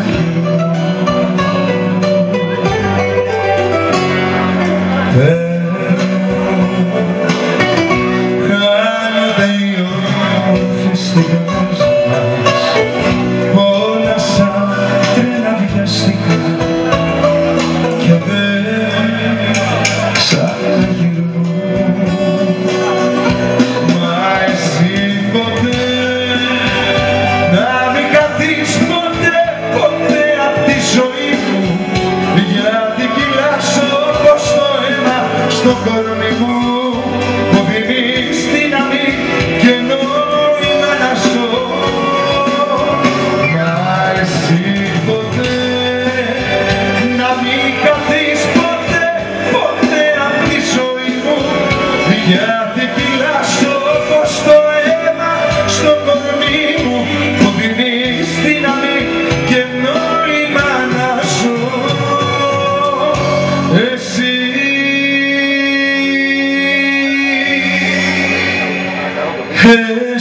όλα σαν τρένα βιαστικά και δεν ξαναγυρνούν. Μα εσύ ποτέ να μην καθείς ποτέ απ' τη ζωή μου, γιατί κυλάς όπως το αίμα στο κορμί μου που δίνεις δύναμη και νόημα να ζω. Μα εσύ ποτέ να μην καθείς ποτέ απ' τη ζωή μου, γιατί κυλάς όπως το αίμα στο κορμί μου που δίνεις δύναμη και νόημα να ζω. Εσύ hey.